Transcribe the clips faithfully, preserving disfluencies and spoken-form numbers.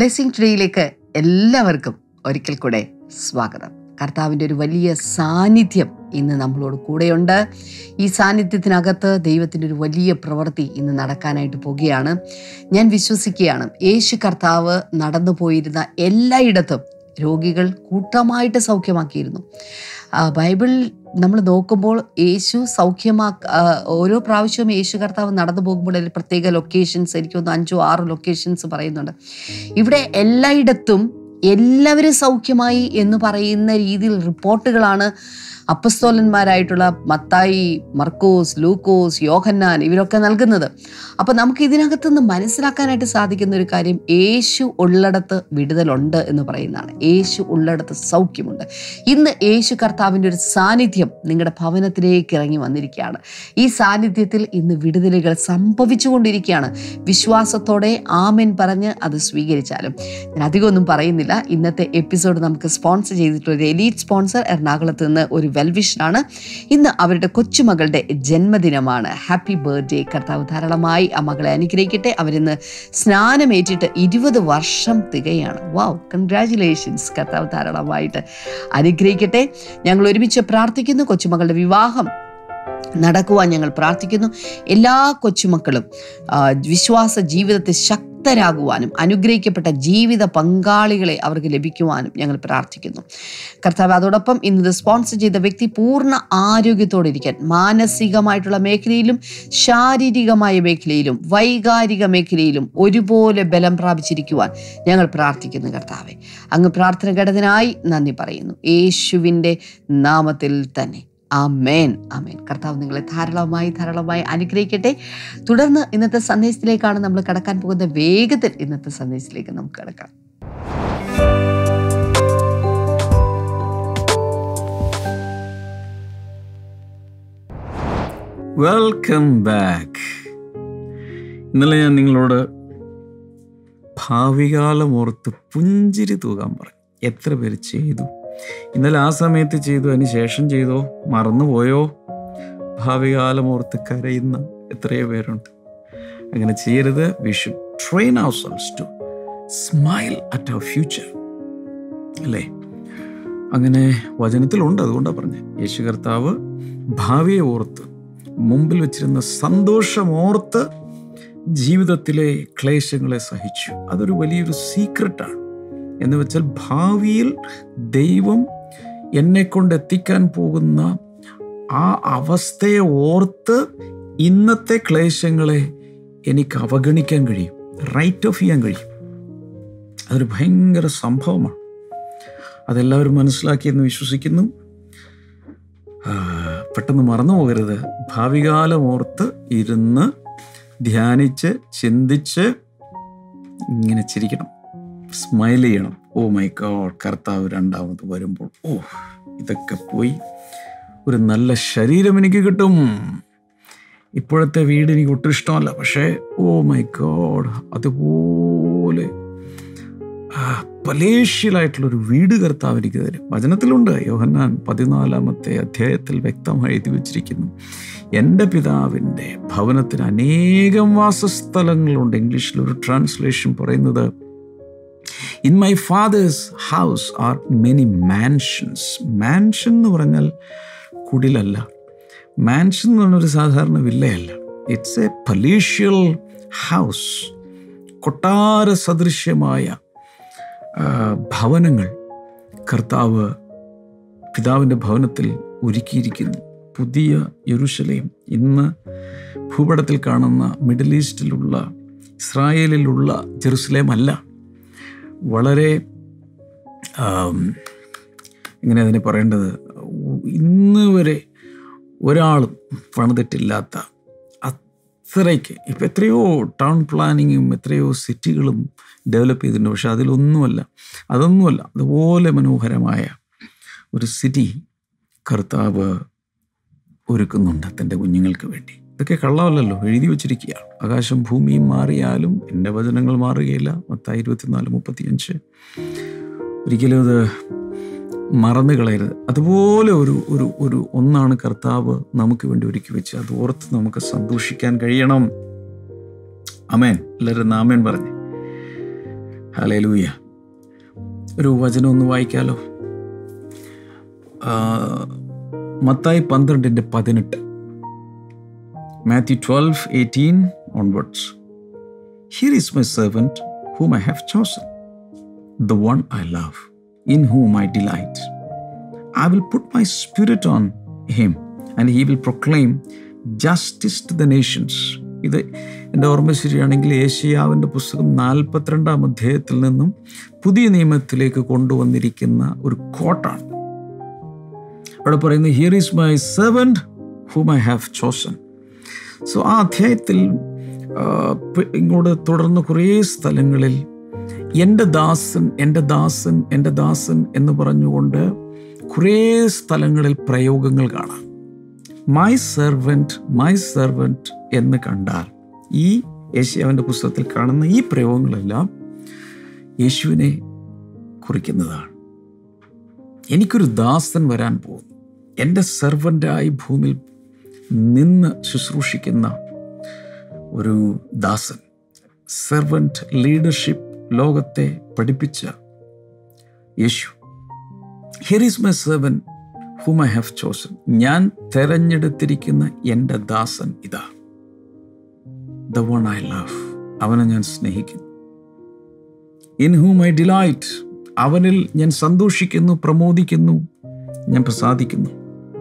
Blessing ട്രീയിലേക്ക് എല്ലാവർക്കും ഒരിക്കൽ കൂടെ സ്വാഗതം. കർത്താവിൻ്റെ ഒരു വലിയ സാന്നിധ്യം ഇന്ന് നമ്മളോട് കൂടെയുണ്ട്. ഈ സാന്നിധ്യത്തിനകത്ത് ദൈവത്തിൻ്റെ ഒരു വലിയ പ്രവൃത്തി ഇന്ന് നടക്കാനായിട്ട് പോകുകയാണ്. ഞാൻ വിശ്വസിക്കുകയാണ്, യേശു കർത്താവ് നടന്നു പോയിരുന്ന എല്ലായിടത്തും രോഗികൾ കൂട്ടമായിട്ട് സൗഖ്യമാക്കിയിരുന്നു. ബൈബിൾ നമ്മൾ നോക്കുമ്പോൾ യേശു സൗഖ്യമാ ഓരോ പ്രാവശ്യവും യേശു കർത്താവ് നടന്നു പോകുമ്പോൾ അതിൽ പ്രത്യേക ലൊക്കേഷൻസ്, എനിക്കൊന്ന് അഞ്ചോ ആറോ ലൊക്കേഷൻസ് പറയുന്നുണ്ട്. ഇവിടെ എല്ലായിടത്തും എല്ലാവരും സൗഖ്യമായി എന്ന് പറയുന്ന രീതിയിൽ റിപ്പോർട്ടുകളാണ് അപ്പസ്തോലന്മാരായിട്ടുള്ള മത്തായി, മർക്കോസ്, ലൂക്കോസ്, യോഹന്നാൻ ഇവരൊക്കെ നൽകുന്നത്. അപ്പോൾ നമുക്ക് ഇതിനകത്ത് നിന്ന് മനസ്സിലാക്കാനായിട്ട് സാധിക്കുന്ന ഒരു കാര്യം, യേശു ഉള്ളിടത്ത് വിടുതലുണ്ട് എന്ന് പറയുന്നതാണ്. യേശു ഉള്ളിടത്ത് സൗഖ്യമുണ്ട്. ഇന്ന് യേശു കർത്താവിൻ്റെ ഒരു സാന്നിധ്യം നിങ്ങളുടെ ഭവനത്തിലേക്ക് ഇറങ്ങി വന്നിരിക്കുകയാണ്. ഈ സാന്നിധ്യത്തിൽ ഇന്ന് വിടുതലുകൾ സംഭവിച്ചുകൊണ്ടിരിക്കുകയാണ്. വിശ്വാസത്തോടെ ആമേൻ പറഞ്ഞ് അത് സ്വീകരിച്ചാലും. ഞാൻ അധികമൊന്നും പറയുന്നില്ല. ഇന്നത്തെ എപ്പിസോഡ് നമുക്ക് സ്പോൺസർ ചെയ്തിട്ടുള്ള ഒരു എലീറ്റ് സ്പോൺസർ എറണാകുളത്ത് നിന്ന് ഒരു വെൽവിഷനാണ്. ഇന്ന് അവരുടെ കൊച്ചുമകളുടെ ജന്മദിനമാണ്. Happy birthday. കർത്താവ് ധാരാളമായി ആ മകളെ അനുഗ്രഹിക്കട്ടെ. അവരിന്ന് സ്നാനമേറ്റിട്ട് ഇരുപത് വർഷം തികയാണ്. വാവ്, കൺഗ്രാറ്റുലേഷൻസ്. കർത്താവ് ധാരാളമായിട്ട് അനുഗ്രഹിക്കട്ടെ. ഞങ്ങൾ ഒരുമിച്ച് പ്രാർത്ഥിക്കുന്നു. കൊച്ചുമകളുടെ വിവാഹം നടക്കുവാൻ ഞങ്ങൾ പ്രാർത്ഥിക്കുന്നു. എല്ലാ കൊച്ചുമക്കളും വിശ്വാസ ജീവിതത്തിൽ ശക്തരാകുവാനും അനുഗ്രഹിക്കപ്പെട്ട ജീവിത പങ്കാളികളെ അവർക്ക് ലഭിക്കുവാനും ഞങ്ങൾ പ്രാർത്ഥിക്കുന്നു. കർത്താവ് അതോടൊപ്പം ഇന്നത് സ്പോൺസർ ചെയ്ത വ്യക്തി പൂർണ്ണ ആരോഗ്യത്തോടെ ഇരിക്കാൻ, മാനസികമായിട്ടുള്ള മേഖലയിലും ശാരീരികമായ മേഖലയിലും വൈകാരിക മേഖലയിലും ഒരുപോലെ ബലം പ്രാപിച്ചിരിക്കുവാൻ ഞങ്ങൾ പ്രാർത്ഥിക്കുന്നു. കർത്താവെ, അങ്ങ് പ്രാർത്ഥന കേട്ടതിനായി നന്ദി പറയുന്നു. യേശുവിൻ്റെ നാമത്തിൽ തന്നെ ആമേൻ, ആമേൻ. കർത്താവ് നിങ്ങളെ ധാരാളമായി ധാരാളമായി അനുഗ്രഹിക്കട്ടെ. തുടർന്ന് ഇന്നത്തെ സന്ദേശത്തിലേക്കാണ് നമ്മൾ കടക്കാൻ പോകുന്ന. വേഗത്തിൽ ഇന്നത്തെ സന്ദേശത്തിലേക്ക് നമുക്ക് കടക്കാം. Welcome back. ഇന്നലെ ഞാൻ നിങ്ങളോട് ഭാവികാലം ഓർത്ത് പുഞ്ചിരി തൂകാൻ പറഞ്ഞു. എത്ര പേര് ചെയ്തു? ഇന്നലെ ആ സമയത്ത് ചെയ്തു, അതിന് ശേഷം ചെയ്തോ, മറന്നുപോയോ? ഭാവികാലം ഓർത്ത് കരയുന്ന എത്രയോ പേരുണ്ട്. അങ്ങനെ ചെയ്യരുത്. We should train ourselves to smile at our future. അല്ലേ? അങ്ങനെ വചനത്തിലുണ്ട്. അതുകൊണ്ടാണ് പറഞ്ഞത്, യേശു കർത്താവ് ഭാവിയെ ഓർത്ത്, മുമ്പിൽ വെച്ചിരുന്ന സന്തോഷം ഓർത്ത് ജീവിതത്തിലെ ക്ലേശങ്ങളെ സഹിച്ചു. അതൊരു വലിയൊരു സീക്രട്ടാണ്. എന്ന് വെച്ചാൽ, ഭാവിയിൽ ദൈവം എന്നെ കൊണ്ട് എത്തിക്കാൻ പോകുന്ന ആ അവസ്ഥയെ ഓർത്ത് ഇന്നത്തെ ക്ലേശങ്ങളെ എനിക്ക് അവഗണിക്കാൻ കഴിയും, റൈറ്റ് ഓഫ് ചെയ്യാൻ കഴിയും. അതൊരു ഭയങ്കര സംഭവമാണ്. അതെല്ലാവരും മനസ്സിലാക്കിയെന്ന് വിശ്വസിക്കുന്നു. പെട്ടെന്ന് മറന്നു പോകരുത്. ഭാവികാലം ഓർത്ത് ഇരുന്ന് ധ്യാനിച്ച് ചിന്തിച്ച് ഇങ്ങനെ ചിരിക്കണം, സ്മൈൽ ചെയ്യണം. ഓ മൈ ഗോഡ്, കർത്താവ് രണ്ടാമത് വരുമ്പോൾ ഓ ഇതൊക്കെ പോയി ഒരു നല്ല ശരീരം എനിക്ക് കിട്ടും. ഇപ്പോഴത്തെ വീട് എനിക്ക് ഒട്ടും ഇഷ്ടമല്ല, പക്ഷേ ഓ മൈ ഗോഡ്, അതുപോലെ പലേഷ്യലായിട്ടുള്ളൊരു വീട് കർത്താവ് എനിക്ക് തരും. വചനത്തിലുണ്ട്. യോഹന്നാൻ പതിനാലാമത്തെ അധ്യായത്തിൽ വ്യക്തമായി എഴുതി വച്ചിരിക്കുന്നു, എൻ്റെ പിതാവിൻ്റെ ഭവനത്തിന് അനേകം വാസസ്ഥലങ്ങളുണ്ട്. ഇംഗ്ലീഷിലൊരു ട്രാൻസ്ലേഷൻ പറയുന്നത്, in my father's house are many mansions. Mansion എന്ന് പറഞ്ഞാൽ കുടിലല്ല. മാൻഷൻ എന്ന് പറഞ്ഞൊരു സാധാരണ വില്ലയല്ല. It's a palatial house. കൊട്ടാര സദൃശ്യമായ ഭവനങ്ങൾ കർത്താവ് പിതാവിൻ്റെ ഭവനത്തിൽ ഒരുക്കിയിരിക്കുന്നു. പുതിയ യെരൂശലേം, ഇന്ന് ഭൂപടത്തിൽ കാണുന്ന മിഡിൽ ഈസ്റ്റിലുള്ള ഇസ്രായേലിലുള്ള ജെറുസലേം അല്ല. വളരെ എങ്ങനെ അതിനെ പറയേണ്ടത്, ഇന്ന് വരെ ഒരാളും പണിതിട്ടില്ലാത്ത അത്രയ്ക്ക്. ഇപ്പം എത്രയോ ടൗൺ പ്ലാനിങ്ങും എത്രയോ സിറ്റികളും ഡെവലപ്പ് ചെയ്തിട്ടുണ്ട്. പക്ഷെ അതിലൊന്നുമല്ല, അതൊന്നുമല്ല അതുപോലെ മനോഹരമായ ഒരു സിറ്റി കർത്താവ് ഒരുക്കുന്നുണ്ട് തൻ്റെ കുഞ്ഞുങ്ങൾക്ക് വേണ്ടി. ഇതൊക്കെ കള്ളമല്ലല്ലോ, എഴുതി വച്ചിരിക്കുകയാണ്. ആകാശം ഭൂമിയും മാറിയാലും എൻ്റെ വചനങ്ങൾ മാറുകയില്ല. മത്തായി ഇരുപത്തിനാല് മുപ്പത്തിയഞ്ച്. ഒരിക്കലും അത് മറന്നു കളയരുത്. അതുപോലെ ഒരു ഒരു ഒരു ഒന്നാണ് കർത്താവ് നമുക്ക് വേണ്ടി ഒരുക്കി വെച്ച്. അത് ഓർത്ത് നമുക്ക് സന്തോഷിക്കാൻ കഴിയണം. ആമേൻ. എല്ലാവരും ആമേൻ പറഞ്ഞേ. ഹല്ലേലൂയ. ഒരു വചനം ഒന്ന് വായിക്കാലോ. മത്തായി പന്ത്രണ്ടിൻ്റെ പതിനെട്ട്. Matthew twelve eighteen onwards. Here is my servant whom I have chosen, the one I love, in whom I delight. I will put my spirit on him, and he will proclaim justice to the nations. ഇത് എൻ്റെ ഓർമ്മ ശരിയാണെങ്കിൽ ഏശയ്യാവിൻ്റെ പുസ്തകം നാൽപ്പത്തിരണ്ടാം അധ്യായത്തിൽ നിന്നും പുതിയ നിയമത്തിലേക്ക് കൊണ്ടുവന്നിരിക്കുന്ന ഒരു കോട്ടാണ്. അവിടെ പറയുന്നത് here is my servant whom I have chosen. So ആ അധ്യായത്തിൽ ഇങ്ങോട്ട് തുടർന്ന് കുറേ സ്ഥലങ്ങളിൽ എൻ്റെ ദാസൻ എൻ്റെ ദാസൻ എൻ്റെ ദാസൻ എന്ന് പറഞ്ഞുകൊണ്ട് കുറേ സ്ഥലങ്ങളിൽ പ്രയോഗങ്ങൾ കാണാം. മൈ സെർവൻറ്റ് മൈ സെർവൻറ്റ് എന്ന് കണ്ടാൽ ഈ യേശയ്യാവിൻ്റെ പുസ്തകത്തിൽ കാണുന്ന ഈ പ്രയോഗങ്ങളെല്ലാം യേശുവിനെ കുറിക്കുന്നതാണ്. എനിക്കൊരു ദാസൻ വരാൻ പോകുന്നു. എൻ്റെ സെർവൻ്റായി ഭൂമിയിൽ നിന്ന് ശുശ്രൂഷിക്കുന്ന ഒരു ദാസൻ. സെർവൻറ്റ് ലീഡർഷിപ്പ് ലോകത്തെ പഠിപ്പിച്ച Yeshu. Here is my servant whom I have chosen. ഞാൻ തെരഞ്ഞെടുത്തിരിക്കുന്ന എൻ്റെ ദാസൻ ഇതാ. The one I love. അവനെ ഞാൻ സ്നേഹിക്കുന്നു. In whom I delight. അവനിൽ ഞാൻ സന്തോഷിക്കുന്നു, പ്രമോദിക്കുന്നു, ഞാൻ പ്രസാദിക്കുന്നു.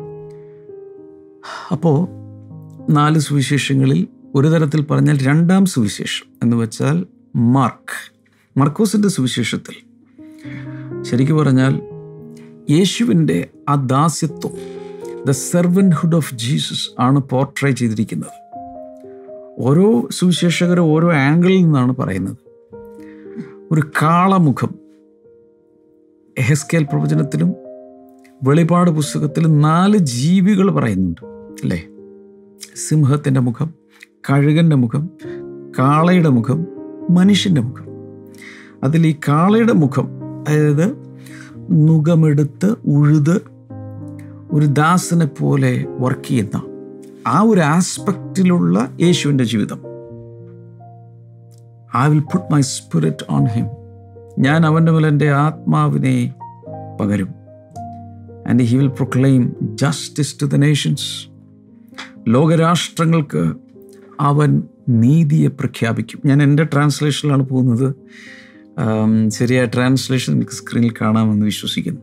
അപ്പോൾ നാല് സുവിശേഷങ്ങളിൽ ഒരു തരത്തിൽ പറഞ്ഞാൽ രണ്ടാം സുവിശേഷം എന്ന് വെച്ചാൽ മാർക്ക് മർക്കോസിൻ്റെ സുവിശേഷത്തിൽ ശരിക്കും പറഞ്ഞാൽ യേശുവിൻ്റെ ആ ദാസ്യത്വം, ദ സെർവൻറ്റ്ഹുഡ് ഓഫ് ജീസസ് ആണ് പോർട്രേ ചെയ്തിരിക്കുന്നത്. ഓരോ സുവിശേഷകരും ഓരോ ആംഗിളിൽ നിന്നാണ് പറയുന്നത്. ഒരു കാളമുഖം എഹെസ്കേൽ പ്രവചനത്തിലും വെളിപാട് പുസ്തകത്തിലും നാല് ജീവികൾ പറയുന്നുണ്ട് അല്ലേ? സിംഹത്തിൻ്റെ മുഖം, കഴുകൻ്റെ മുഖം, കാളയുടെ മുഖം, മനുഷ്യൻ്റെ മുഖം. അതിൽ ഈ കാളയുടെ മുഖം, അതായത് നുകമെടുത്ത് ഉഴുത് ഒരു ദാസനെ പോലെ വർക്ക് ചെയ്യുന്ന ആ ഒരു ആസ്പെക്റ്റിലുള്ള യേശുവിൻ്റെ ജീവിതം. I will put my spirit on him. ഞാൻ അവൻ്റെ മേൽ എൻ്റെ ആത്മാവിനെ പകരും. And he will proclaim justice to the nations. ലോകരാഷ്ട്രങ്ങൾക്ക് അവൻ നീതിയെ പ്രഖ്യാപിക്കും. ഞാൻ എൻ്റെ ട്രാൻസ്ലേഷനിലാണ് പോകുന്നത്. ശരിയായ ട്രാൻസ്ലേഷൻ എനിക്ക് സ്ക്രീനിൽ കാണാമെന്ന് വിശ്വസിക്കുന്നു.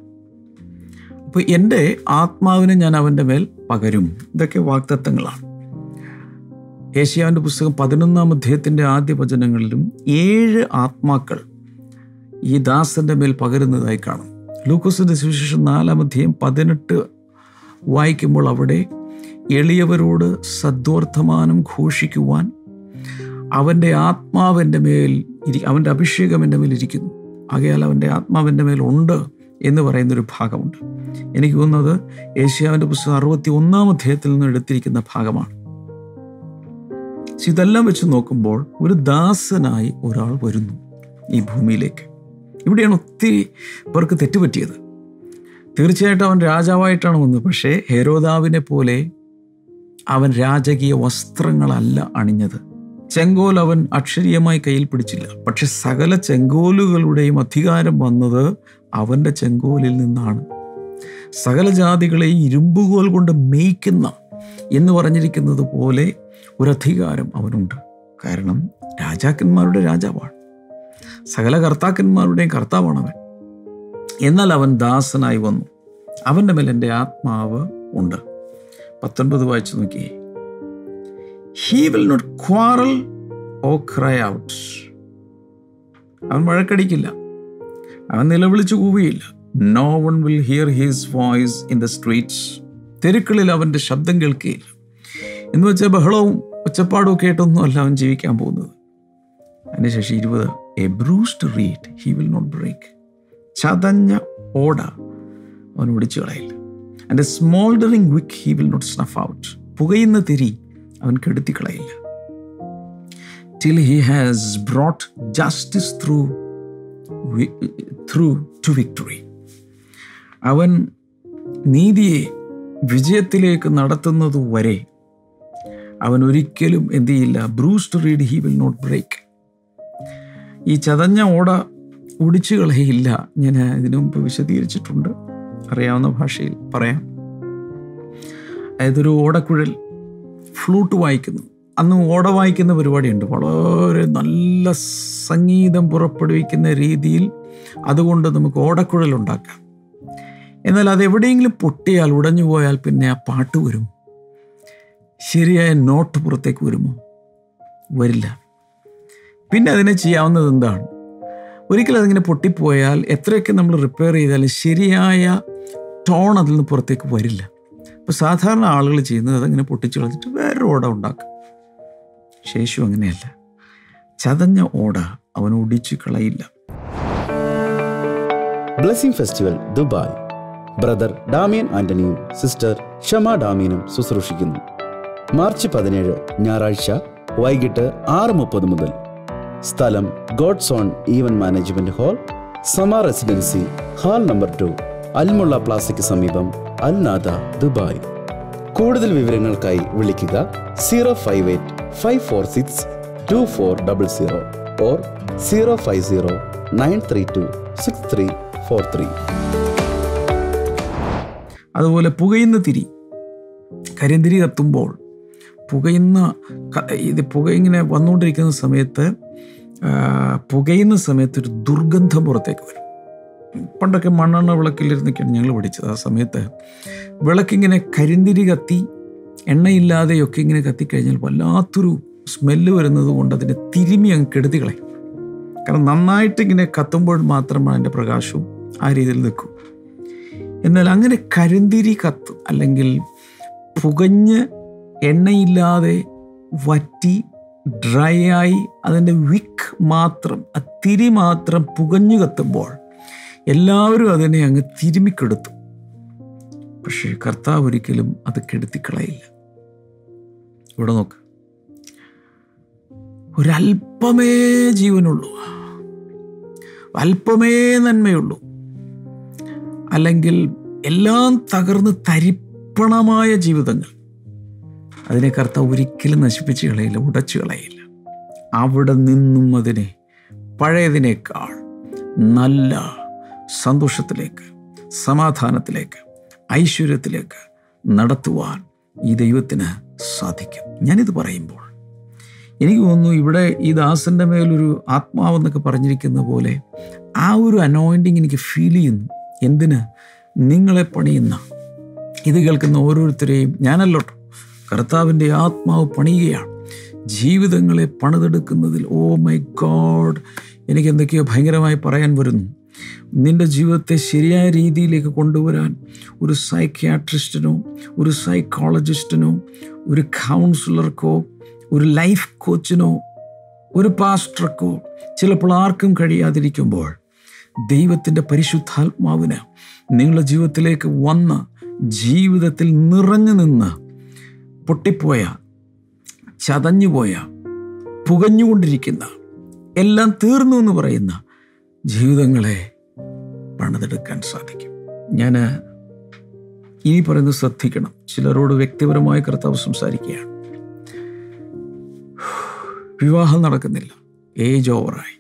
അപ്പോൾ എൻ്റെ ആത്മാവിനെ ഞാൻ അവൻ്റെ മേൽ പകരും. ഇതൊക്കെ വാഗ്ദത്തങ്ങളാണ്. യേശയ്യാവിൻ്റെ പുസ്തകം പതിനൊന്നാം അധ്യായത്തിൻ്റെ ആദ്യ വചനങ്ങളിലും ഏഴ് ആത്മാക്കൾ ഈ ദാസൻ്റെ മേൽ പകരുന്നതായി കാണും. ലൂക്കോസിൻ്റെ സുവിശേഷം നാലാം അധ്യായം പതിനെട്ട് വായിക്കുമ്പോൾ അവിടെ എളിയവരോട് സദ്വർത്തമാനം ഘോഷിക്കുവാൻ അവൻ്റെ ആത്മാവ് എൻ്റെ മേൽ ഇരി അവൻ്റെ അഭിഷേകം എൻ്റെ മേൽ ഇരിക്കുന്നു, ആകയാൽ അവൻ്റെ ആത്മാവ് എൻ്റെ മേലുണ്ട് എന്ന് പറയുന്നൊരു ഭാഗമുണ്ട്. എനിക്ക് തോന്നുന്നത് യേശയ്യാവിൻ്റെ പുസ്തകം അറുപത്തി ഒന്നാം അധ്യായത്തിൽ നിന്ന് എടുത്തിരിക്കുന്ന ഭാഗമാണ്. ഇതെല്ലാം വെച്ച് നോക്കുമ്പോൾ ഒരു ദാസനായി ഒരാൾ വരുന്നു ഈ ഭൂമിയിലേക്ക്. ഇവിടെയാണ് ഒത്തിരി പേർക്ക് തെറ്റുപറ്റിയത്. തീർച്ചയായിട്ടും അവൻ രാജാവായിട്ടാണ് വന്നത്. പക്ഷേ ഹെരോദാവിനെ പോലെ അവൻ രാജകീയ വസ്ത്രങ്ങളല്ല അണിഞ്ഞത്. ചെങ്കോൽ അവൻ അക്ഷരീയമായി കയ്യിൽ പിടിച്ചില്ല. പക്ഷെ സകല ചെങ്കോലുകളുടെയും അധികാരം വന്നത് അവൻ്റെ ചെങ്കോലിൽ നിന്നാണ്. സകല ജാതികളെ ഇരുമ്പുകോൽ കൊണ്ട് മേയ്ക്കുന്ന എന്ന് പറഞ്ഞിരിക്കുന്നത് പോലെ ഒരധികാരം അവനുണ്ട്. കാരണം രാജാക്കന്മാരുടെ രാജാവാണ്, സകല കർത്താക്കന്മാരുടെയും കർത്താവാണ് അവൻ. എന്നാൽ അവൻ ദാസനായി വന്നു. അവൻ്റെ മേൽ എൻ്റെ ആത്മാവ് ഉണ്ട്. പത്തൊൻപത് വായിച്ചു നോക്കിയേ. He will not quarrel or cry out. അവൻ വഴക്കടിക്കില്ല, അവൻ നിലവിളിച്ചു കൂവിയില്ല. No one will hear his voice in the streets. തെരുക്കളിൽ അവൻ്റെ ശബ്ദം കേൾക്കുകയില്ല. എന്ന് വെച്ചാൽ ബഹളവും ഒച്ചപ്പാടും കേട്ടൊന്നും അല്ല അവൻ ജീവിക്കാൻ പോകുന്നത്. അതിൻ്റെ ശേഷം ഇരുപത്. A bruised reed he will not break. ചതഞ്ഞ ഓട അവൻ ഒടിച്ചു കളയില്ല. And a smoldering wick he will not snuff out. പുകയുന്ന തിരി അവൻ കെടുത്തിക്കളയില്ല. Till he has brought justice through through to victory. അവൻ നീതിയെ വിജയത്തിലേക്ക് നടത്തുന്നത് വരെ അവൻ ഒരിക്കലും എന്ത് ചെയ്യില്ല. Bruised reed he will not break. ഈ ചതഞ്ഞ ഓട ഒടിച്ചു കളയില്ല. ഞാൻ ഇതിനു മുമ്പ് വിശദീകരിച്ചിട്ടുണ്ട്, അറിയാവുന്ന ഭാഷയിൽ പറയാം. അതായതൊരു ഓടക്കുഴൽ ഫ്ലൂട്ട് വായിക്കുന്നു. അന്ന് ഓട വായിക്കുന്ന പരിപാടിയുണ്ട്, വളരെ നല്ല സംഗീതം പുറപ്പെടുവിക്കുന്ന രീതിയിൽ. അതുകൊണ്ട് നമുക്ക് ഓടക്കുഴൽ ഉണ്ടാക്കാം. എന്നാൽ അതെവിടെയെങ്കിലും പൊട്ടിയാൽ, ഉടഞ്ഞു പോയാൽ പിന്നെ ആ പാട്ട് വരും, ശരിയായ നോട്ട് പുറത്തേക്ക് വരുമോ? വരില്ല. പിന്നെ അതിനെ ചെയ്യാവുന്നത് എന്താണ്? ഒരിക്കലും അതിങ്ങനെ പൊട്ടിപ്പോയാൽ എത്രയൊക്കെ നമ്മൾ റിപ്പയർ ചെയ്താലും ശരിയായ ടോൺ അതിൽ നിന്ന് പുറത്തേക്ക് വരില്ല. അപ്പോൾ സാധാരണ ആളുകൾ ചെയ്യുന്നത് അതങ്ങനെ പൊട്ടിച്ചു കളഞ്ഞിട്ട് വേറൊരു ഓട ഉണ്ടാക്കും. ശേഷു അങ്ങനെയല്ല. ചതഞ്ഞ ഓട അവൻ ഒടിച്ചു കളയില്ല. Blessing festival Dubai. Brother Damian ആന്റണിയും സിസ്റ്റർ ഷമ ഡാമിയനും ശുശ്രൂഷിക്കുന്നു. മാർച്ച് പതിനേഴ് ഞായറാഴ്ച വൈകിട്ട് ആറ് മുപ്പത് മുതൽ. സ്ഥലം God's on event management hall, Sama residency, hall number two, Almulla പ്ലാസയ്ക്ക് സമീപം, അൽ നാദ, ദുബായ്. കൂടുതൽ വിവരങ്ങൾക്കായി വിളിക്കുക zero five eight five four six two four double zero or zero five zero nine three two six three four three. അതുപോലെ പുകയുന്ന തിരി, കരിന്തിരി കത്തുമ്പോൾ പുകയുന്ന ഇത് പുക ഇങ്ങനെ വന്നുകൊണ്ടിരിക്കുന്ന സമയത്ത് പുകയുന്ന സമയത്ത് ഒരു ദുർഗന്ധം പുറത്തേക്ക് വരും. പണ്ടൊക്കെ മണ്ണെണ്ണ വിളക്കിലിരുന്നൊക്കെയാണ് ഞങ്ങൾ പഠിച്ചത്. ആ സമയത്ത് വിളക്കിങ്ങനെ കരിന്തിരി കത്തി എണ്ണയില്ലാതെയൊക്കെ ഇങ്ങനെ കത്തിക്കഴിഞ്ഞാൽ വല്ലാത്തൊരു സ്മെല്ല് വരുന്നത് കൊണ്ട് അതിനെ തിരുമ്മി അങ്ങ് കെടുത്തി കളയും. കാരണം നന്നായിട്ട് ഇങ്ങനെ കത്തുമ്പോൾ മാത്രമാണ് അതിൻ്റെ പ്രകാശവും ആ രീതിയിൽ നിൽക്കും. എന്നാൽ അങ്ങനെ കരിന്തിരി കത്ത് അല്ലെങ്കിൽ പുകഞ്ഞ് എണ്ണയില്ലാതെ വറ്റി ഡ്രൈ ആയി അതിൻ്റെ വിക്ക് മാത്രം, ആ തിരി മാത്രം പുകഞ്ഞു കത്തുമ്പോൾ എല്ലാവരും അതിനെ അങ്ങ് തിരുമ്മിക്കെടുത്തു. പക്ഷേ കർത്താവ് ഒരിക്കലും അത് കെടുത്തിക്കളയില്ല. ഇവിടെ നോക്ക്, ഒരല്പമേ ജീവനുള്ളൂ, അല്പമേ നന്മയുള്ളൂ, അല്ലെങ്കിൽ എല്ലാം തകർന്ന് തരിപ്പണമായ ജീവിതങ്ങൾ, അതിനെ കർത്താവ് ഒരിക്കലും നശിപ്പിച്ച് കളയില്ല, ഉടച്ചു കളയില്ല. അവിടെ നിന്നും അതിനെ പഴയതിനേക്കാൾ നല്ല സന്തോഷത്തിലേക്ക്, സമാധാനത്തിലേക്ക്, ഐശ്വര്യത്തിലേക്ക് നടത്തുവാൻ ഈ ദൈവത്തിന് സാധിക്കും. ഞാനിത് പറയുമ്പോൾ എനിക്ക് തോന്നുന്നു ഇവിടെ ഈ ദാസൻ്റെ മേലൊരു ആത്മാവെന്നൊക്കെ പറഞ്ഞിരിക്കുന്ന പോലെ ആ ഒരു അനോയിൻറ്റിങ് എനിക്ക് ഫീൽ ചെയ്യുന്നു. എന്തിന്? നിങ്ങളെ പണിയുന്ന, ഇത് കേൾക്കുന്ന ഓരോരുത്തരെയും ഞാനല്ലോട്ടോ, കർത്താവിൻ്റെ ആത്മാവ് പണിയുകയാണ് ജീവിതങ്ങളെ പണിതെടുക്കുന്നതിൽ. ഓ മൈ ഗോഡ്, എനിക്ക് എന്തൊക്കെയോ ഭയങ്കരമായി പറയാൻ വരുന്നു. നിൻ്റെ ജീവിതത്തെ ശരിയായ രീതിയിലേക്ക് കൊണ്ടുവരാൻ ഒരു സൈക്യാട്രിസ്റ്റിനോ, ഒരു സൈക്കോളജിസ്റ്റിനോ, ഒരു കൗൺസിലർക്കോ, ഒരു ലൈഫ് കോച്ചിനോ, ഒരു പാസ്റ്റർക്കോ ചിലപ്പോൾ ആർക്കും കഴിയാതിരിക്കുമ്പോൾ ദൈവത്തിൻ്റെ പരിശുദ്ധാത്മാവിന് നിങ്ങളുടെ ജീവിതത്തിലേക്ക് വന്ന് ജീവിതത്തിൽ നിറഞ്ഞു നിന്ന് പൊട്ടിപ്പോയ, ചതഞ്ഞുപോയ, പുകഞ്ഞുകൊണ്ടിരിക്കുന്ന, എല്ലാം തീർന്നു എന്ന് പറയുന്ന ജീവിതങ്ങളെ പണിതെടുക്കാൻ സാധിക്കും. ഞാൻ ഇനി പറയുന്നത് ശ്രദ്ധിക്കണം. ചിലരോട് വ്യക്തിപരമായി കർത്താവ് സംസാരിക്കുകയാണ്. വിവാഹം നടക്കുന്നില്ല, ഏജ് ഓവറായി,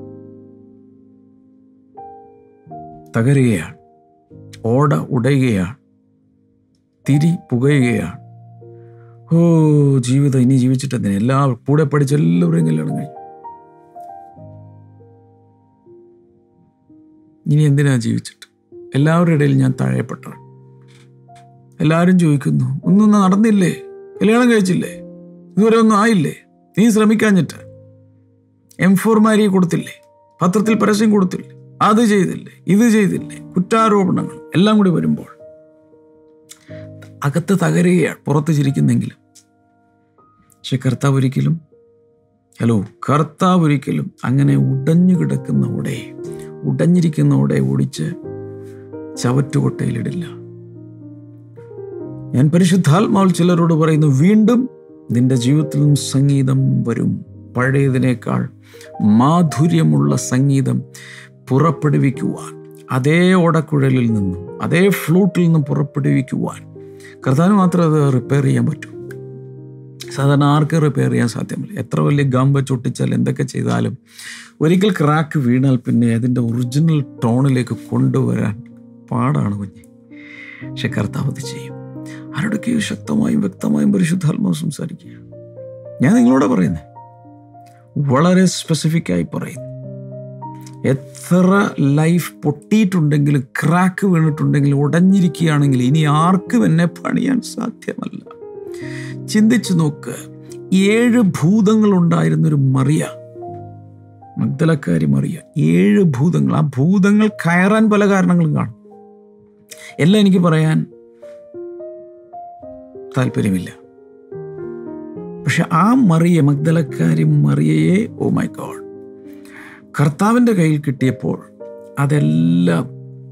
തകരുകയാണ്, ഓട ഉടയുകയാണ്, തിരി പുകയുകയാണ്. ഓ ജീവിതം ഇനി ജീവിച്ചിട്ടെന്തിനാ, എല്ലാ കൂടെ പഠിച്ച എല്ലാവരെയും കല്യാണം കഴിഞ്ഞു, ഇനി എന്തിനാ ജീവിച്ചിട്ട്, എല്ലാവരുടെ ഇടയിൽ ഞാൻ താഴെപ്പെട്ടവൻ. എല്ലാവരും ചോദിക്കുന്നു, ഒന്നും നടന്നില്ലേ, കല്യാണം കഴിച്ചില്ലേ, ഇതുവരെ ഒന്നും ആയില്ലേ, നീ ശ്രമിക്കാഞ്ഞിട്ട് എം ഫോർ മാരി കൊടുത്തില്ലേ, പത്രത്തിൽ പരസ്യം കൊടുത്തില്ലേ, അത് ചെയ്തില്ലേ, ഇത് ചെയ്തില്ലേ, കുറ്റാരോപണങ്ങൾ എല്ലാം കൂടി വരുമ്പോൾ അകത്ത് തകരുകയാണ്, പുറത്ത് ചിരിക്കുന്നെങ്കിലും. പക്ഷെ കർത്താവ് ഒരിക്കലും ഹലോ കർത്താവ് ഒരിക്കലും അങ്ങനെ ഉടഞ്ഞു കിടക്കുന്ന ഉടെ, ഉടഞ്ഞിരിക്കുന്ന ഉടെ ഓടിച്ച് ചവറ്റുകൊട്ടയിലിടില്ല. ഞാൻ പരിശുദ്ധാത്മാവിൽ ചിലരോട് പറയുന്നു, വീണ്ടും നിന്റെ ജീവിതത്തിൽ നിന്നും സംഗീതം വരും, പഴയതിനേക്കാൾ മാധുര്യമുള്ള സംഗീതം പുറപ്പെടുവിക്കുവാൻ, അതേ ഓടക്കുഴലിൽ നിന്നും അതേ ഫ്ലൂട്ടിൽ നിന്നും പുറപ്പെടുവിക്കുവാൻ കർത്താവിന് മാത്രമേ അത് റിപ്പയർ ചെയ്യാൻ പറ്റൂ. സാധാരണ ആർക്ക് റിപ്പയർ ചെയ്യാൻ സാധ്യമല്ല. എത്ര വലിയ ഗം വെച്ച് ഒട്ടിച്ചാൽ എന്തൊക്കെ ചെയ്താലും ഒരിക്കൽ ക്രാക്ക് വീണാൽ പിന്നെ അതിൻ്റെ ഒറിജിനൽ ടോണിലേക്ക് കൊണ്ടുവരാൻ പാടാണ് കുഞ്ഞ്. പക്ഷെ കർത്താവ് അത് ചെയ്യും. ആരോടൊക്കെയോ ശക്തമായും വ്യക്തമായും പരിശുദ്ധാത്മാവ് സംസാരിക്കുക. ഞാൻ നിങ്ങളോട് പറയുന്നത് വളരെ സ്പെസിഫിക്കായി പറയുന്നു. എത്ര ലൈഫ് പൊട്ടിയിട്ടുണ്ടെങ്കിലും ക്രാക്ക് വീണിട്ടുണ്ടെങ്കിലും ഉടഞ്ഞിരിക്കുകയാണെങ്കിൽ ഇനി ആർക്കും എന്നെ പണിയാൻ സാധ്യമല്ല. ചിന്തിച്ചു നോക്ക്, ഏഴ് ഭൂതങ്ങൾ ഉണ്ടായിരുന്നൊരു മറിയ, മഗ്ദലക്കാരി മറിയ, ഏഴ് ഭൂതങ്ങൾ. ആ ഭൂതങ്ങൾ കയറാൻ പല കാരണങ്ങളും കാണും. എല്ലാം എനിക്ക് പറയാൻ താല്പര്യമില്ല. പക്ഷെ ആ മറിയ, മഗ്ദലക്കാരി മറിയയെ, ഓ മൈ ഗോഡ്, കർത്താവിൻ്റെ കയ്യിൽ കിട്ടിയപ്പോൾ അതെല്ലാം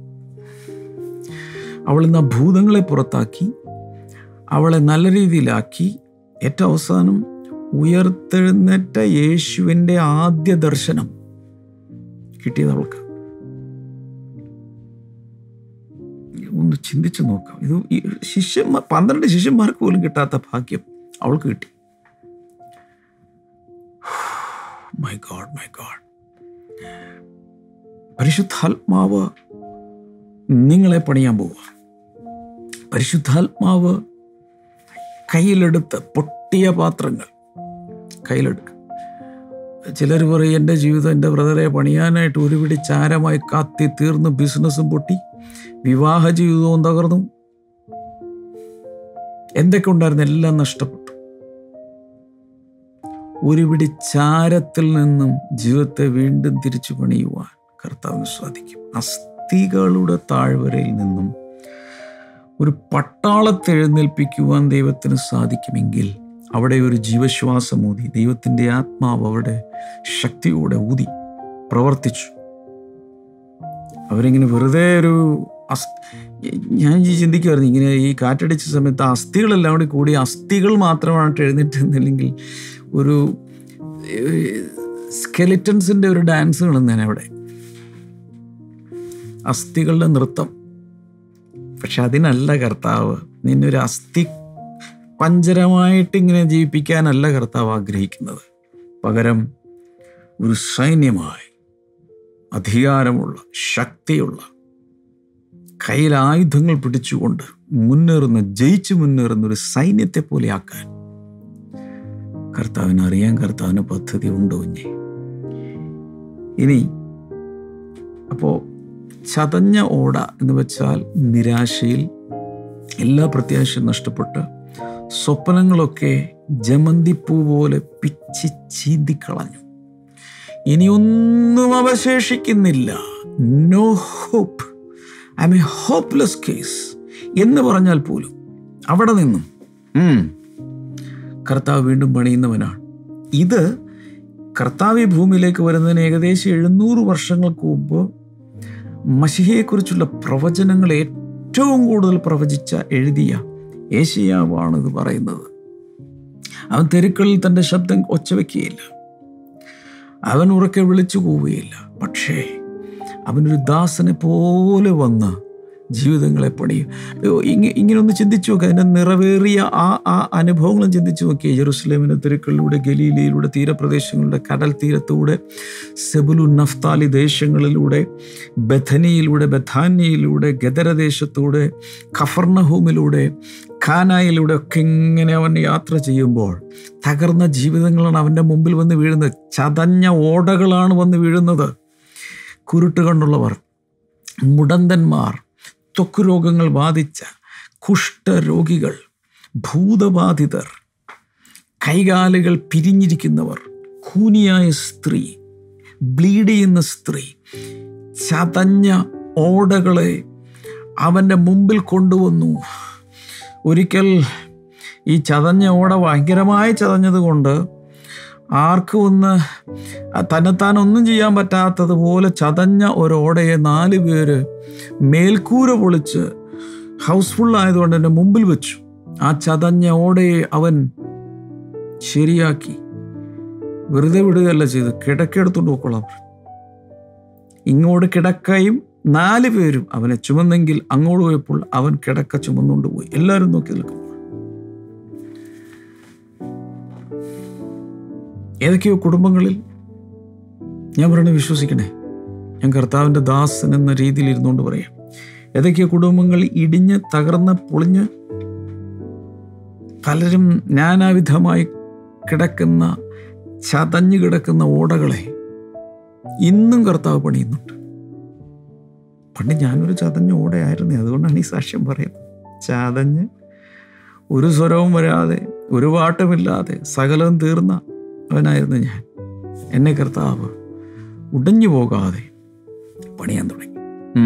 അവൾ ഇന്ന് ആ ഭൂതങ്ങളെ പുറത്താക്കി, അവളെ നല്ല രീതിയിലാക്കി. ഏറ്റവും അവസാനം ഉയർത്തെഴുന്നേറ്റ യേശുവിൻ്റെ ആദ്യ ദർശനം കിട്ടിയത് അവൾക്ക്. ഒന്ന് ചിന്തിച്ചു നോക്കാം. ഇത് ഈ ശിഷ്യന്മാർ, പന്ത്രണ്ട് ശിഷ്യന്മാർക്ക് പോലും കിട്ടാത്ത ഭാഗ്യം അവൾക്ക് കിട്ടി. My God, my God. പരിശുദ്ധാത്മാവ് നിങ്ങളെ പണിയാൻ പോവുക. പരിശുദ്ധാത്മാവ് കയ്യിലെടുത്ത് പൊട്ടിയ പാത്രങ്ങൾ കയ്യിലെടുക്കുക. ചിലർ പറയും, എൻ്റെ ജീവിതം എൻ്റെ ബ്രദറെ പണിയാനായിട്ട് ഒരു പിടി ചാരമായി കാത്തി തീർന്ന് ബിസിനസ്സും പൊട്ടി, വിവാഹ ജീവിതവും തകർന്നു, എന്തൊക്കെ ഉണ്ടായിരുന്നു എല്ലാം നഷ്ടപ്പെട്ടു. ഒരു പിടി ചാരത്തിൽ നിന്നും ജീവിതത്തെ വീണ്ടും തിരിച്ചു പണിയുവാൻ കർത്താവിന് സാധിക്കും. അസ്ഥികളുടെ താഴ്വരയിൽ നിന്നും ഒരു പട്ടാളത്തെ എഴുന്നേൽപ്പിക്കുവാൻ ദൈവത്തിന് സാധിക്കുമെങ്കിൽ അവിടെ ഒരു ജീവശ്വാസം ഊതി, ദൈവത്തിൻ്റെ ആത്മാവ് അവിടെ ശക്തിയോടെ ഊതി പ്രവർത്തിച്ചു. അവരിങ്ങനെ വെറുതെ ഒരു അസ് ഞാൻ ചിന്തിക്കുമായിരുന്നു, ഇങ്ങനെ ഈ കാറ്റടിച്ച സമയത്ത് അസ്ഥികളെല്ലാം കൂടി കൂടി അസ്ഥികൾ മാത്രമായിട്ട് എഴുന്നേറ്റുന്നില്ലെങ്കിൽ ഒരു സ്കെലിറ്റൻസിൻ്റെ ഒരു ഡാൻസ് കാണുന്നതിന് അവിടെ, അസ്ഥികളുടെ നൃത്തം. പക്ഷെ അതിനല്ല കർത്താവ് നിന്നൊരു അസ്ഥി പഞ്ചരമായിട്ട് ഇങ്ങനെ ജീവിപ്പിക്കാനല്ല കർത്താവ് ആഗ്രഹിക്കുന്നത്. പകരം ഒരു സൈന്യമായി, അധികാരമുള്ള, ശക്തിയുള്ള, കയ്യിൽ ആയുധങ്ങൾ പിടിച്ചുകൊണ്ട് മുന്നേറുന്ന, ജയിച്ചു മുന്നേറുന്ന ഒരു സൈന്യത്തെ പോലെ ആക്കാൻ കർത്താവിന് അറിയാൻ. കർത്താവിന് പദ്ധതി ഉണ്ടോ ഇനി? ഇനി അപ്പോൾ ചതഞ്ഞ ഓട എന്ന് വെച്ചാൽ നിരാശയിൽ എല്ലാ പ്രത്യാശയും നഷ്ടപ്പെട്ട് സ്വപ്നങ്ങളൊക്കെ ജമന്തിപ്പൂ പോലെ പിച്ചി ചീന്തിക്കളഞ്ഞു. ഇനിയൊന്നും അവശേഷിക്കുന്നില്ല. No hope, I am a hopeless case എന്ന് പറഞ്ഞാൽ പോലും അവിടെ നിന്നും കർത്താവ് വീണ്ടും പണിയുന്നവനാണ്. ഇത് കർത്താവ് ഈ ഭൂമിയിലേക്ക് വരുന്നതിന് ഏകദേശം എഴുന്നൂറ് വർഷങ്ങൾക്ക് മുമ്പ് മശിഹയെക്കുറിച്ചുള്ള പ്രവചനങ്ങൾ ഏറ്റവും കൂടുതൽ പ്രവചിച്ച എഴുതിയ യേശയ്യാവാണ് ഇത് പറയുന്നത്. അവൻ തെരുക്കളിൽ തൻ്റെ ശബ്ദം ഒച്ചവെക്കുകയില്ല, അവൻ ഉറക്കെ വിളിച്ചു പോവുകയില്ല. പക്ഷേ അവനൊരു ദാസനെ പോലെ വന്ന് ജീവിതങ്ങളെ പണിയും. ഇങ്ങനെ ഇങ്ങനെ ഒന്ന് ചിന്തിച്ചു നോക്കുക. അതിൻ്റെ നിറവേറിയ ആ ആ അനുഭവങ്ങളും ചിന്തിച്ചു നോക്കിയേ. ജെറുസലേമിൻ്റെ തെരുക്കളിലൂടെ, ഗലീലയിലൂടെ, തീരപ്രദേശങ്ങളുടെ കടൽ തീരത്തൂടെ, സെബുലു നഫ്താലി ദേശങ്ങളിലൂടെ, ബഥനിയിലൂടെ, ബഥാന്യയിലൂടെ, ഗദരദേശത്തൂടെ, കഫർണഹൂമിലൂടെ, ഖാനായിലൂടെ ഒക്കെ ഇങ്ങനെ അവൻ യാത്ര ചെയ്യുമ്പോൾ തകർന്ന ജീവിതങ്ങളാണ് അവൻ്റെ മുമ്പിൽ വന്ന് വീഴുന്നത്. ചതഞ്ഞ ഓടകളാണ് വന്ന് വീഴുന്നത്. കുരുട്ട് കണ്ടുള്ളവർ, മുടന്തന്മാർ, ത്വക്ക് രോഗങ്ങൾ ബാധിച്ച കുഷ്ഠരോഗികൾ, ഭൂതബാധിതർ, കൈകാലുകൾ പിരിഞ്ഞിരിക്കുന്നവർ, കൂനിയായ സ്ത്രീ, ബ്ലീഡ് ചെയ്യുന്ന സ്ത്രീ, ചതഞ്ഞ ഓടകളെ അവൻ്റെ മുമ്പിൽ കൊണ്ടുവന്നു. ഒരിക്കൽ ഈ ചതഞ്ഞ ഓട ഭയങ്കരമായി ചതഞ്ഞത് കൊണ്ട് ആർക്കും ഒന്ന് തന്നെത്താൻ ഒന്നും ചെയ്യാൻ പറ്റാത്തതുപോലെ ചതഞ്ഞ ഒരോടയെ നാല് പേര് മേൽക്കൂര പൊളിച്ച് ഹൗസ്ഫുൾ ആയതുകൊണ്ട് എൻ്റെ മുമ്പിൽ വെച്ചു. ആ ചതഞ്ഞ ഓടയെ അവൻ ശരിയാക്കി. വെറുതെ വിടുകയല്ല ചെയ്ത്, കിടക്കെടുത്തോണ്ട് പോയിക്കൊള്ളാം. ഇങ്ങോട്ട് കിടക്കയും നാല് പേരും അവനെ ചുമന്നെങ്കിൽ അങ്ങോട്ട് പോയപ്പോൾ അവൻ കിടക്ക ചുമന്നുകൊണ്ട് പോയി. എല്ലാവരും നോക്കി നിൽക്കുമ്പോൾ ഏതൊക്കെയോ കുടുംബങ്ങളിൽ ഞാൻ പറയുന്നത് വിശ്വസിക്കണേ, ഞാൻ കർത്താവിൻ്റെ ദാസൻ എന്ന രീതിയിൽ ഇരുന്നുകൊണ്ട് പറയാം, ഏതൊക്കെയോ കുടുംബങ്ങൾ ഇടിഞ്ഞ് തകർന്ന് പൊളിഞ്ഞ് പലരും നാനാവിധമായി കിടക്കുന്ന ചതഞ്ഞു കിടക്കുന്ന ഓടകളെ ഇന്നും കർത്താവ് പണിയുന്നുണ്ട്. പണ്ട് ഞാനൊരു ചതഞ്ഞ ഓടയായിരുന്നു, അതുകൊണ്ടാണ് ഈ സാക്ഷ്യം പറയുന്നത്. ചതഞ്ഞ് ഒരു സ്വരവും വരാതെ ഒരു പാട്ടുമില്ലാതെ സകലവും തീർന്ന അവനായിരുന്നു ഞാൻ. എന്നെ കർത്താവ് ഉടഞ്ഞു പോകാതെ പണിയാൻ തുടങ്ങി.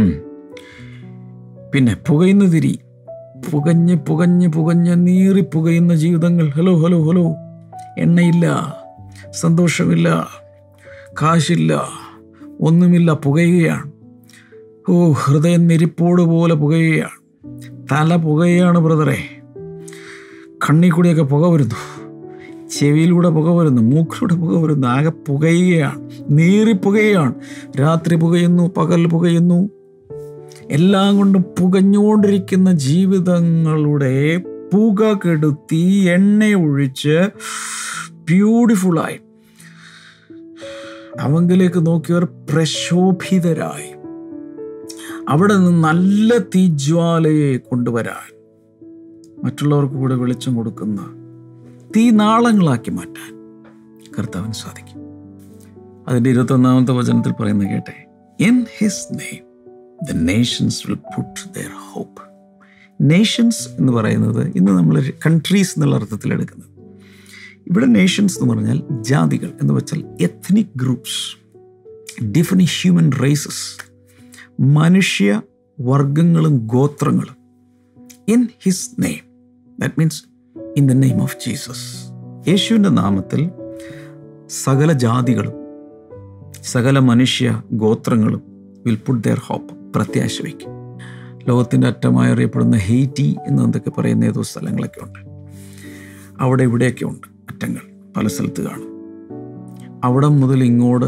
പിന്നെ പുകയുന്ന തിരി, പുകഞ്ഞ് പുകഞ്ഞ് പുകഞ്ഞ് നീറി പുകയുന്ന ജീവിതങ്ങൾ. ഹലോ ഹലോ ഹലോ എണ്ണയില്ല, സന്തോഷമില്ല, കാശില്ല, ഒന്നുമില്ല, പുകയുകയാണ്. ഓ, ഹൃദയം നെരിപ്പോട് പോലെ പുകയുകയാണ്. തല പുകയാണ് ബ്രദറെ. കണ്ണിൽ കൂടിയൊക്കെ പുക വരുന്നു, ചെവിയിലൂടെ പുക വരുന്നു, മൂക്കിലൂടെ പുക വരുന്നു. ആകെ പുകയുകയാണ്, നീറി പുകയാണ്. രാത്രി പുകയുന്നു, പകൽ പുകയുന്നു, എല്ലാം കൊണ്ടും പുകഞ്ഞുകൊണ്ടിരിക്കുന്ന ജീവിതങ്ങളുടെ പുക കെടുത്തി എണ്ണ ഒഴിച്ച് ബ്യൂട്ടിഫുള്ളായി അവങ്കിലേക്ക് നോക്കിയവർ പ്രശോഭിതരായി അവിടെ നിന്ന് നല്ല തീജ്വാലയെ കൊണ്ടുവരാൻ, മറ്റുള്ളവർക്ക് കൂടെ വെളിച്ചം കൊടുക്കുന്ന തീനാളങ്ങളാക്കി മാറ്റാൻ കർത്താവിന് സാധിക്കും. അതിൻ്റെ ഇരുപത്തൊന്നാമത്തെ വചനത്തിൽ പറയുന്നത് കേട്ടെ, in his name the nations will put their hope. Nations എന്ന് പറയുന്നത് ഇന്ന് നമ്മൾ കൺട്രീസ് എന്നുള്ള അർത്ഥത്തിൽ എടുക്കുന്നത്. ഇവിടെ നേഷൻസ് എന്ന് പറഞ്ഞാൽ ജാതികൾ എന്ന് വെച്ചാൽ ethnic groups, different human races, മനുഷ്യ വർഗങ്ങളും ഗോത്രങ്ങളും. In his name, that means in the name of Jesus. യേശുവിൻ്റെ നാമത്തിൽ സകല ജാതികളും സകല മനുഷ്യ ഗോത്രങ്ങളും വിൽ പുട്ട് ദെയർ ഹോപ്പ്, പ്രത്യാശ വയ്ക്കും. ലോകത്തിൻ്റെ അറ്റമായി അറിയപ്പെടുന്ന ഹെയ്റ്റി എന്ന് എന്തൊക്കെ പറയുന്ന ഏതോ സ്ഥലങ്ങളൊക്കെ ഉണ്ട്. അവിടെ ഇവിടെയൊക്കെ ഉണ്ട് അറ്റങ്ങൾ, പല സ്ഥലത്ത് കാണും. അവിടെ മുതൽ ഇങ്ങോട്ട്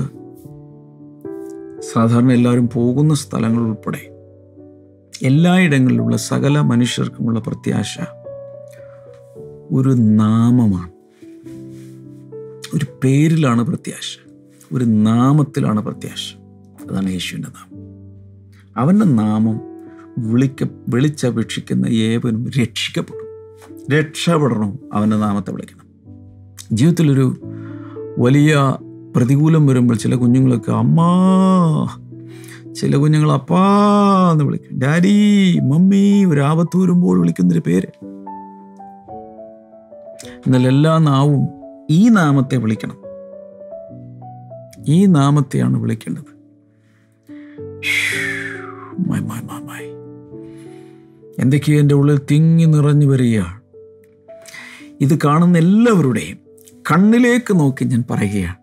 സാധാരണ എല്ലാവരും പോകുന്ന സ്ഥലങ്ങൾ ഉൾപ്പെടെ എല്ലായിടങ്ങളിലുള്ള സകല മനുഷ്യർക്കുമുള്ള പ്രത്യാശ ഒരു നാമമാണ്, ഒരു പേരിലാണ് പ്രത്യാശ, ഒരു നാമത്തിലാണ് പ്രത്യാശ. അതാണ് യേശുവിൻ്റെ നാമം. അവൻ്റെ നാമം വിളിക്ക വിളിച്ചപേക്ഷിക്കുന്ന ഏവനും രക്ഷിക്കപ്പെടും. രക്ഷപ്പെടണം, അവൻ്റെ നാമത്തെ വിളിക്കണം. ജീവിതത്തിലൊരു വലിയ പ്രതികൂലം വരുമ്പോൾ ചില കുഞ്ഞുങ്ങളൊക്കെ അമ്മാ, ചില കുഞ്ഞുങ്ങൾ അപ്പാ എന്ന് വിളിക്കും, ഡാഡി, മമ്മി. ഒരു ആപത്ത് വരുമ്പോൾ വിളിക്കുന്നൊരു പേര്. എന്നാൽ എല്ലാ നാവും ഈ നാമത്തെ വിളിക്കണം. ഈ നാമത്തെയാണ് വിളിക്കേണ്ടത്. എന്തൊക്കെയോ എൻ്റെ ഉള്ളിൽ തിങ്ങി നിറഞ്ഞു വരികയാണ്. ഇത് കാണുന്ന എല്ലാവരുടെയും കണ്ണിലേക്ക് നോക്കി ഞാൻ പറയുകയാണ്,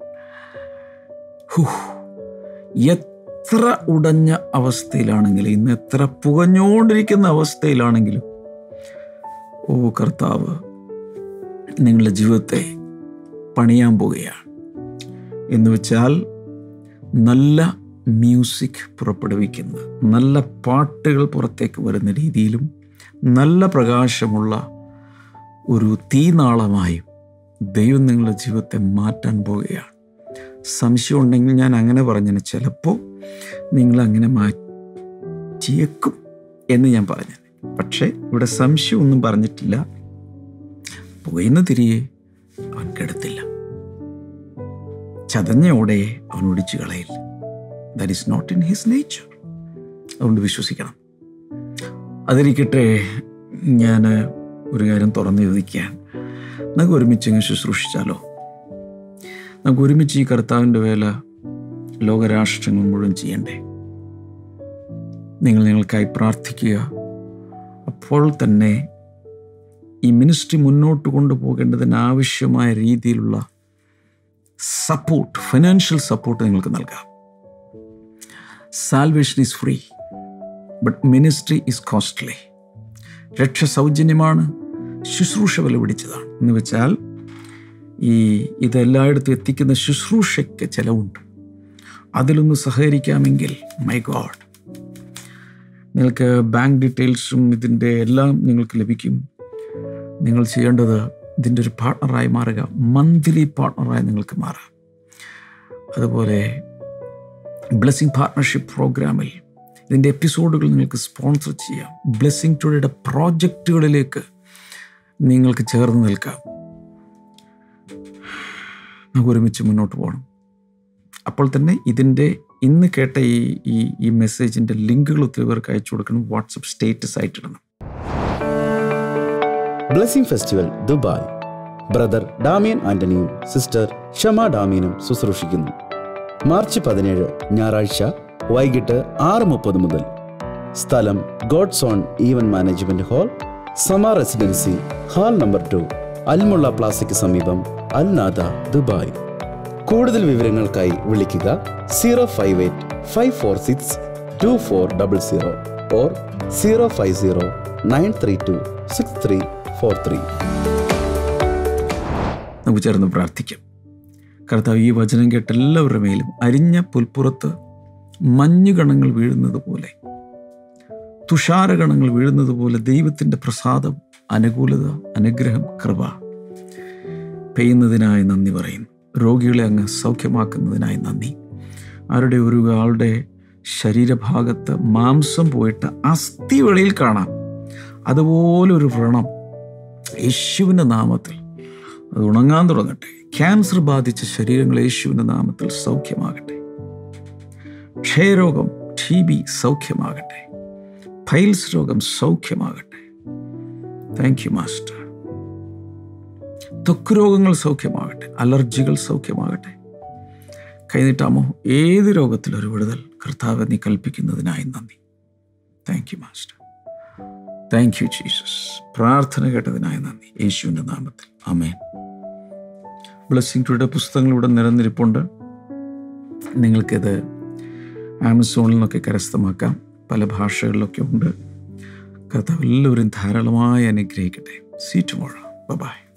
എത്ര ഉടഞ്ഞ അവസ്ഥയിലാണെങ്കിലും, ഇന്ന് എത്ര പുകഞ്ഞുകൊണ്ടിരിക്കുന്ന അവസ്ഥയിലാണെങ്കിലും, ഓ കർത്താവ് നിങ്ങളുടെ ജീവിതത്തെ പണിയാൻ പോവുകയാണ്. എന്ന് വെച്ചാൽ നല്ല മ്യൂസിക് പുറപ്പെടുവിക്കുന്ന, നല്ല പാട്ടുകൾ പുറത്തേക്ക് വരുന്ന രീതിയിലും നല്ല പ്രകാശമുള്ള ഒരു തീനാളമായും ദൈവം നിങ്ങളുടെ ജീവിതത്തെ മാറ്റാൻ പോവുകയാണ്. സംശയം ഉണ്ടെങ്കിൽ ഞാൻ അങ്ങനെ പറഞ്ഞതിന് ചിലപ്പോൾ നിങ്ങളങ്ങനെ മാറ്റിയേക്കും എന്ന് ഞാൻ പറഞ്ഞു. പക്ഷേ ഇവിടെ സംശയമൊന്നും പറഞ്ഞിട്ടില്ല. പുകയുന്ന തിരിയെ അവൻ കെടുത്തില്ല, ചതഞ്ഞ ഓടയെ അവൻ ഒടിച്ചു കളയില്ല. That is not in his nature. അതുകൊണ്ട് വിശ്വസിക്കണം. അതിരിക്കട്ടെ, ഞാൻ ഒരു കാര്യം തുറന്നു ചോദിക്കുകയാണ്. നമുക്ക് ഒരുമിച്ച് ഇങ്ങനെ ശുശ്രൂഷിച്ചാലോ? നമുക്ക് ഒരുമിച്ച് ഈ കർത്താവിൻ്റെ വേല ലോകരാഷ്ട്രങ്ങൾ മുഴുവൻ ചെയ്യണ്ടേ? നിങ്ങൾ നിങ്ങൾക്കായി പ്രാർത്ഥിക്കുക. അപ്പോൾ തന്നെ ഈ മിനിസ്ട്രി മുന്നോട്ട് കൊണ്ടുപോകേണ്ടതിന് ആവശ്യമായ രീതിയിലുള്ള സപ്പോർട്ട്, ഫൈനാൻഷ്യൽ സപ്പോർട്ട് നിങ്ങൾക്ക് നൽകാം. Salvation is free, but ministry is costly. രക്ഷ സൗജന്യമാണ്, ശുശ്രൂഷ വില പിടിച്ചതാണ്. എന്ന് വെച്ചാൽ ഈ ഇതെല്ലായിടത്തും എത്തിക്കുന്ന ശുശ്രൂഷയ്ക്ക് ചിലവുണ്ട്. അതിലൊന്ന് സഹകരിക്കാമെങ്കിൽ മൈ ഗോഡ്, നിങ്ങൾക്ക് ബാങ്ക് ഡീറ്റെയിൽസും ഇതിൻ്റെ എല്ലാം നിങ്ങൾക്ക് ലഭിക്കും. നിങ്ങൾ ചെയ്യേണ്ടത് ഇതിൻ്റെ ഒരു പാർട്ണറായി മാറുക. മന്ത്ലി പാർട്ണറായി നിങ്ങൾക്ക് മാറാം. അതുപോലെ ബ്ലെസ്സിങ് പാർട്ണർഷിപ്പ് പ്രോഗ്രാമിൽ ഇതിൻ്റെ എപ്പിസോഡുകൾ നിങ്ങൾക്ക് സ്പോൺസർ ചെയ്യാം. ബ്ലെസ്സിങ് ടുഡേയുടെ പ്രോജക്റ്റുകളിലേക്ക് നിങ്ങൾക്ക് ചേർന്ന് നിൽക്കാം. നമുക്ക് ഒരുമിച്ച് മുന്നോട്ട് പോകണം. അപ്പോൾ തന്നെ ഇതിൻ്റെ ഇന്ന് കേട്ട ഈ ഈ ഈ മെസ്സേജിൻ്റെ ലിങ്കുകൾ ഒത്തിരി പേർക്ക് അയച്ചു കൊടുക്കണം. വാട്സപ്പ് സ്റ്റേറ്റസ് ആയിട്ടിടണം. Blessing festival Dubai. Brother Damian ആന്റണിയും സിസ്റ്റർ ഷമ ഡാമിയനും ശുശ്രൂഷിക്കുന്നു. മാർച്ച് പതിനേഴ് ഞായറാഴ്ച വൈകിട്ട് ആറ് മുപ്പത് മുതൽ. സ്ഥലം God's on event management hall, Sama residency, hall number two, Almulla പ്ലാസയ്ക്ക് സമീപം, അൽ നാദ, ദുബായ്. കൂടുതൽ വിവരങ്ങൾക്കായി വിളിക്കുക zero five eight five four six two four double zero or zero five zero nine three two six three four three. നമുക്ക് ചേർന്ന് പ്രാർത്ഥിക്കാം. കർത്താവ്, ഈ വചനം കേട്ട എല്ലാവരുടെ മേലും അരിഞ്ഞ പുൽപ്പുറത്ത് മഞ്ഞുകണങ്ങൾ വീഴുന്നത് പോലെ, തുഷാരഗണങ്ങൾ വീഴുന്നത് പോലെ ദൈവത്തിൻ്റെ പ്രസാദം, അനുകൂലത, അനുഗ്രഹം, കൃപ പെയ്യുന്നതിനായി നന്ദി പറയുന്നു. രോഗികളെ അങ്ങ് സൗഖ്യമാക്കുന്നതിനായി നന്ദി. ആരുടെ ഒരു ആളുടെ ശരീരഭാഗത്ത് മാംസം പോയിട്ട് അസ്ഥി വെളിയിൽ കാണാം, അതുപോലൊരു വ്രണം യേശുവിൻ്റെ നാമത്തിൽ അത് ഉണങ്ങാൻ തുടങ്ങട്ടെ. ക്യാൻസർ ബാധിച്ച ശരീരങ്ങൾ യേശുവിൻ്റെ നാമത്തിൽ സൗഖ്യമാകട്ടെ. ക്ഷയരോഗം, ടി ബി സൗഖ്യമാകട്ടെ. പൈൽസ് രോഗം സൗഖ്യമാകട്ടെ. Thank you master. ത്വക്ക് രോഗങ്ങൾ സൗഖ്യമാകട്ടെ. അലർജികൾ സൗഖ്യമാകട്ടെ. കൈനീട്ടാമോ? ഏത് രോഗത്തിലൊരു വിടുതൽ കർത്താവ് നീ കൽപ്പിക്കുന്നതിനായി നന്ദി. Thank you master. Thank you Jesus. പ്രാർത്ഥന കേട്ടതിനായി നന്ദി, യേശുവിൻ്റെ നാമത്തിൽ ആമേൻ. ബ്ലെസ്സിംഗ് ടുഡേ പുസ്തകങ്ങൾ ഇവിടെ നിരന്നിരിപ്പുണ്ട്. നിങ്ങൾക്കിത് ആമസോണിൽ നിന്നൊക്കെ കരസ്ഥമാക്കാം. പല ഭാഷകളിലൊക്കെ ഉണ്ട്. കർത്താവ് എല്ലാവരും ധാരാളമായി അനുഗ്രഹിക്കട്ടെ. See tomorrow. Bye by.